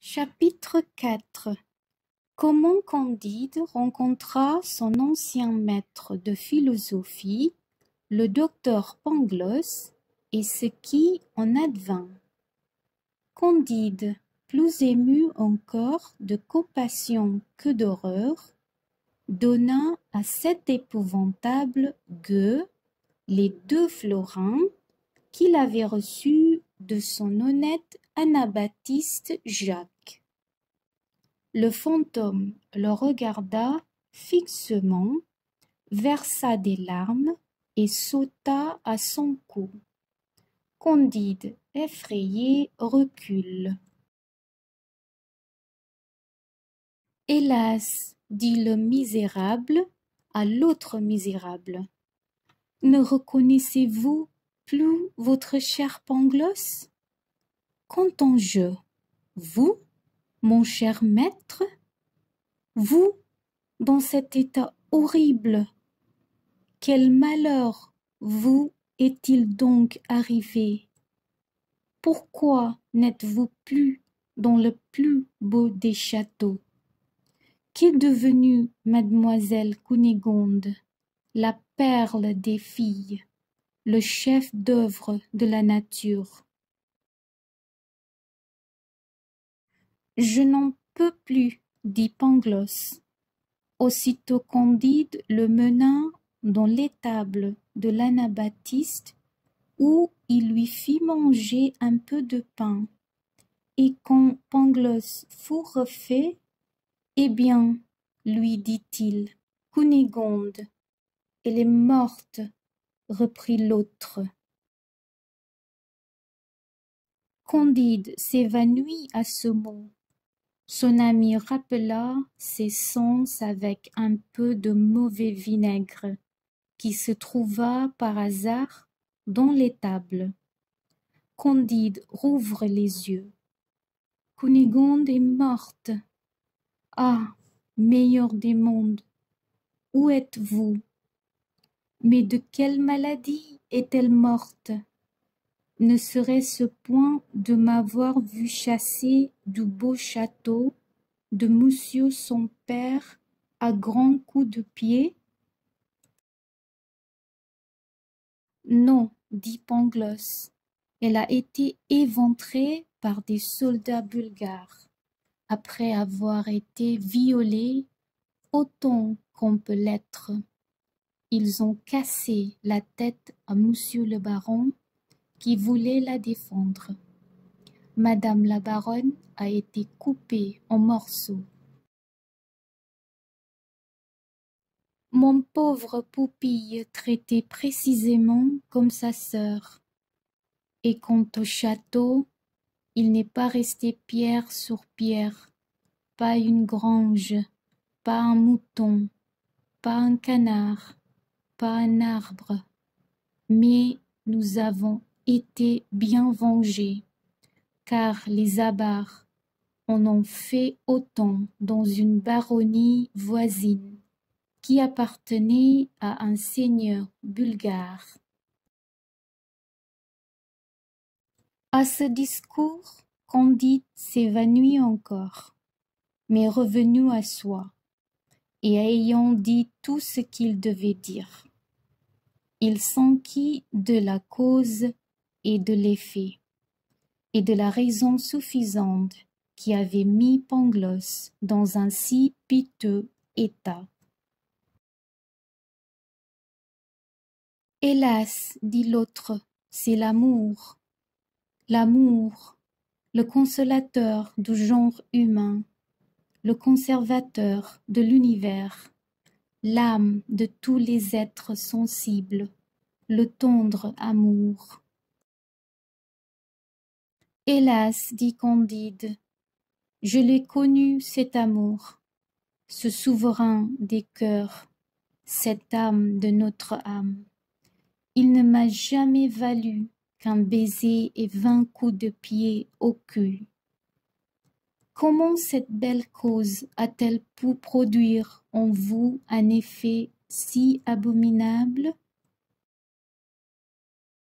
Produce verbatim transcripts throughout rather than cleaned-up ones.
Chapitre quatre. Comment Candide rencontra son ancien maître de philosophie, le docteur Pangloss, et ce qui en advint. Candide, plus ému encore de compassion que d'horreur, donna à cet épouvantable gueux les deux florins qu'il avait reçus de son honnête anabaptiste Jacques. Le fantôme le regarda fixement, versa des larmes et sauta à son cou. Candide, effrayé, recule. « Hélas, dit le misérable à l'autre misérable, ne reconnaissez-vous plus votre cher Pangloss? Qu'entends-je? Vous, mon cher maître? Vous, dans cet état horrible? Quel malheur vous est-il donc arrivé? Pourquoi n'êtes-vous plus dans le plus beau des châteaux? Qu'est devenue mademoiselle Cunégonde, la perle des filles, le chef-d'œuvre de la nature? Je n'en peux plus, dit Pangloss. Aussitôt Candide le mena dans l'étable de l'anabaptiste où il lui fit manger un peu de pain. Et quand Pangloss fut refait, eh bien, lui dit-il, Cunégonde, elle est morte, reprit l'autre. Candide s'évanouit à ce mot. Son ami rappela ses sens avec un peu de mauvais vinaigre qui se trouva par hasard dans l'étable. Candide rouvre les yeux. Cunégonde est morte. Ah, meilleur des mondes, où êtes-vous? Mais de quelle maladie est-elle morte? Ne serait-ce point de m'avoir vu chasser du beau château de monsieur son père à grands coups de pied? Non, dit Pangloss, elle a été éventrée par des soldats bulgares, après avoir été violée autant qu'on peut l'être. Ils ont cassé la tête à monsieur le baron qui voulait la défendre. Madame la baronne a été coupée en morceaux. Mon pauvre Poupille traité précisément comme sa sœur. Et quant au château, il n'est pas resté pierre sur pierre, pas une grange, pas un mouton, pas un canard, pas un arbre. Mais nous avons été bien vengés, car les avares en ont fait autant dans une baronnie voisine qui appartenait à un seigneur bulgare. À ce discours, Candide s'évanouit encore, mais revenu à soi, et ayant dit tout ce qu'il devait dire, il s'enquit de la cause et de l'effet, et de la raison suffisante qui avait mis Pangloss dans un si piteux état. Hélas, dit l'autre, c'est l'amour. L'amour, le consolateur du genre humain, le conservateur de l'univers, l'âme de tous les êtres sensibles, le tendre amour. Hélas, dit Candide, je l'ai connu cet amour, ce souverain des cœurs, cette âme de notre âme. Il ne m'a jamais valu qu'un baiser et vingt coups de pied au cul. Comment cette belle cause a-t-elle pu produire en vous un effet si abominable?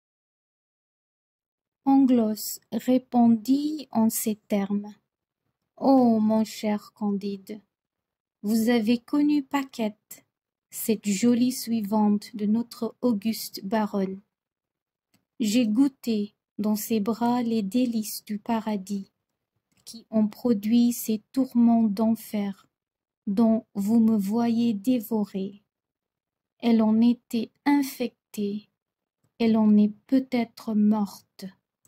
Pangloss répondit en ces termes. Oh, mon cher Candide, vous avez connu Paquette, cette jolie suivante de notre auguste baronne. J'ai goûté dans ses bras les délices du paradis, qui ont produit ces tourments d'enfer dont vous me voyez dévoré. Elle en était infectée, elle en est peut-être morte.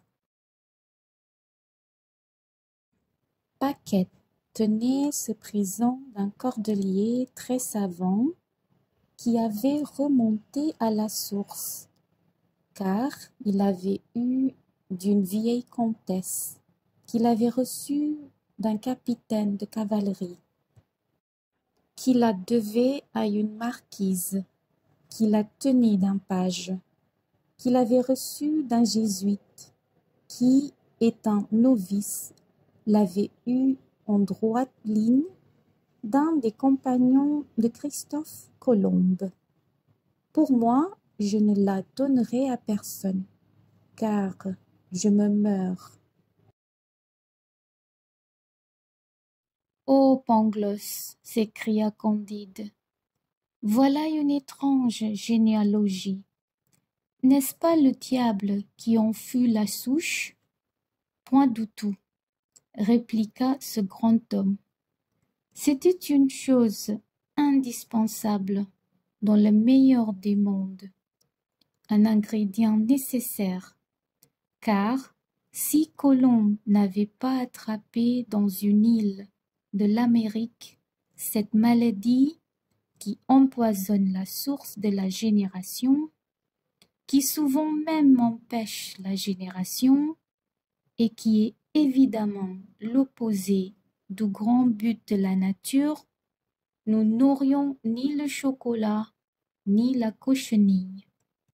Paquette tenait ce présent d'un cordelier très savant qui avait remonté à la source, car il avait eu d'une vieille comtesse qu'il avait reçue d'un capitaine de cavalerie, qui la devait à une marquise, qui la tenait d'un page, qu'il avait reçue d'un jésuite, qui, étant novice, l'avait eue en droite ligne d'un des compagnons de Christophe Colomb. Pour moi, je ne la donnerai à personne, car je me meurs. Ô Pangloss, s'écria Candide, voilà une étrange généalogie. N'est-ce pas le diable qui en fut la souche? Point du tout, répliqua ce grand homme. C'était une chose indispensable dans le meilleur des mondes, un ingrédient nécessaire, car si Colomb n'avait pas attrapé dans une île de l'Amérique cette maladie qui empoisonne la source de la génération, qui souvent même empêche la génération et qui est évidemment l'opposé du grand but de la nature, nous n'aurions ni le chocolat ni la cochenille.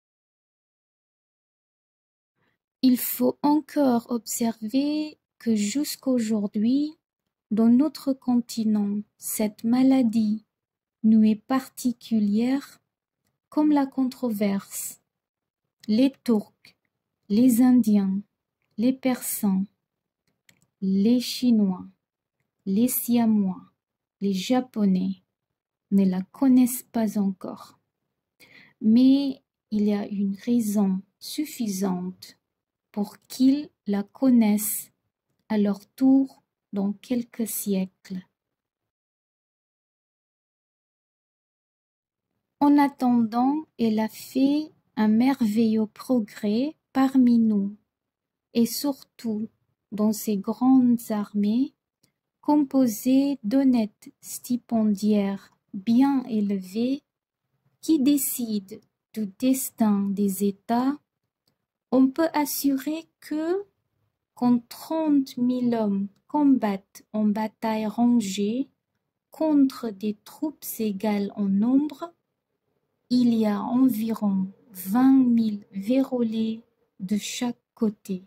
Il faut encore observer que jusqu'aujourd'hui, dans notre continent, cette maladie nous est particulière comme la controverse. Les Turcs, les Indiens, les Persans, les Chinois, les Siamois, les Japonais ne la connaissent pas encore. Mais il y a une raison suffisante pour qu'ils la connaissent à leur tour dans quelques siècles. En attendant, elle a fait un merveilleux progrès parmi nous, et surtout dans ces grandes armées composées d'honnêtes stipendiaires bien élevés qui décident du destin des États. On peut assurer que, quand trente mille hommes combattent en bataille rangée contre des troupes égales en nombre, il y a environ vingt mille vérolés de chaque côté.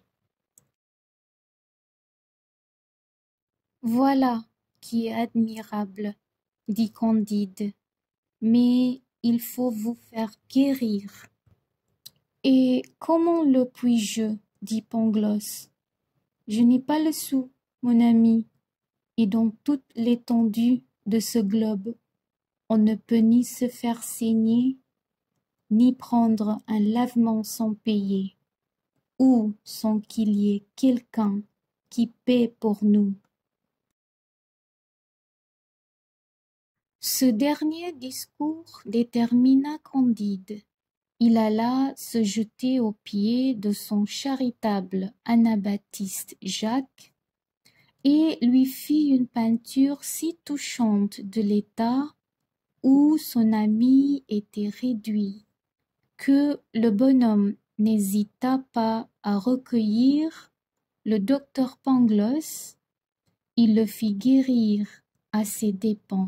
Voilà qui est admirable, dit Candide, mais il faut vous faire guérir. Et comment le puis-je, dit Pangloss. Je n'ai pas le sou, mon ami, et dans toute l'étendue de ce globe, on ne peut ni se faire saigner, ni prendre un lavement sans payer, ou sans qu'il y ait quelqu'un qui paie pour nous. Ce dernier discours détermina Candide. Il alla se jeter aux pieds de son charitable anabaptiste Jacques et lui fit une peinture si touchante de l'état où son ami était réduit, que le bonhomme n'hésita pas à recueillir le docteur Pangloss. Il le fit guérir à ses dépens.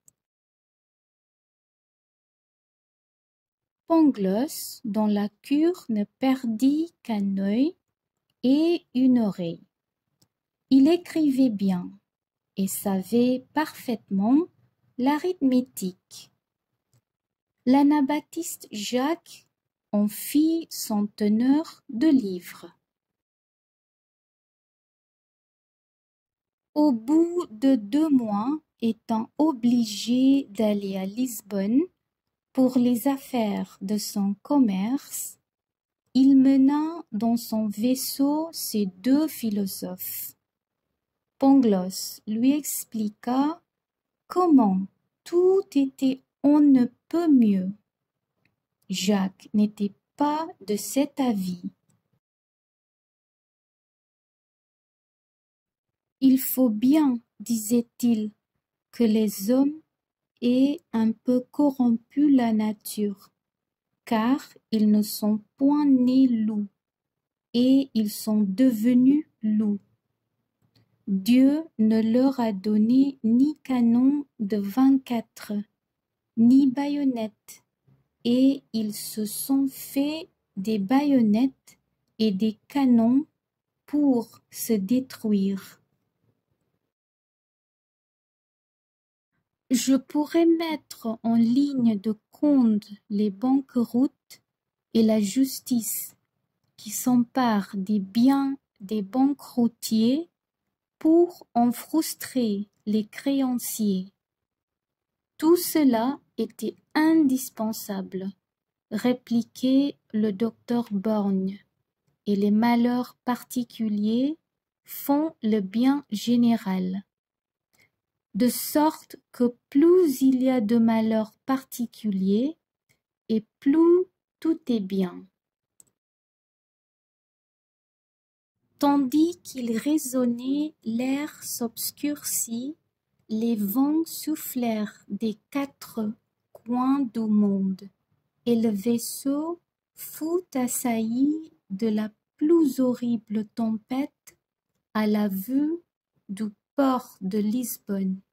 Pangloss, dans la cure, ne perdit qu'un œil et une oreille. Il écrivait bien et savait parfaitement l'arithmétique. L'anabaptiste Jacques en fit son teneur de livres. Au bout de deux mois, étant obligé d'aller à Lisbonne pour les affaires de son commerce, il mena dans son vaisseau ces deux philosophes. Pangloss lui expliqua comment tout était on ne peut mieux. Jacques n'était pas de cet avis. Il faut bien, disait-il, que les hommes aient un peu corrompu la nature, car ils ne sont point nés loups, et ils sont devenus loups. Dieu ne leur a donné ni canon de vingt-quatre, ni baïonnettes, et ils se sont fait des baïonnettes et des canons pour se détruire. Je pourrais mettre en ligne de compte les banqueroutes et la justice qui s'emparent des biens des banqueroutiers pour en frustrer les créanciers. Tout cela était indispensable, répliquait le docteur Borgne, et les malheurs particuliers font le bien général. De sorte que plus il y a de malheurs particuliers, et plus tout est bien. Tandis qu'il raisonnait, l'air s'obscurcit, les vents soufflèrent des quatre coins du monde, et le vaisseau fut assailli de la plus horrible tempête à la vue du port de Lisbonne.